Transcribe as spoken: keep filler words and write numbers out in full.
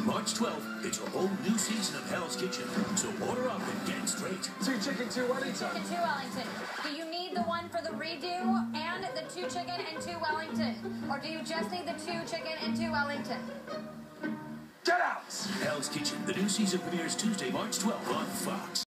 March twelfth, it's a whole new season of Hell's Kitchen. So order up and get it straight. Two chicken, two Wellington. Chicken, two Wellington. Do you need the one for the redo and the two chicken and two Wellington? Or do you just need the two chicken and two Wellington? Get out! Hell's Kitchen, the new season premieres Tuesday, March twelfth on Fox.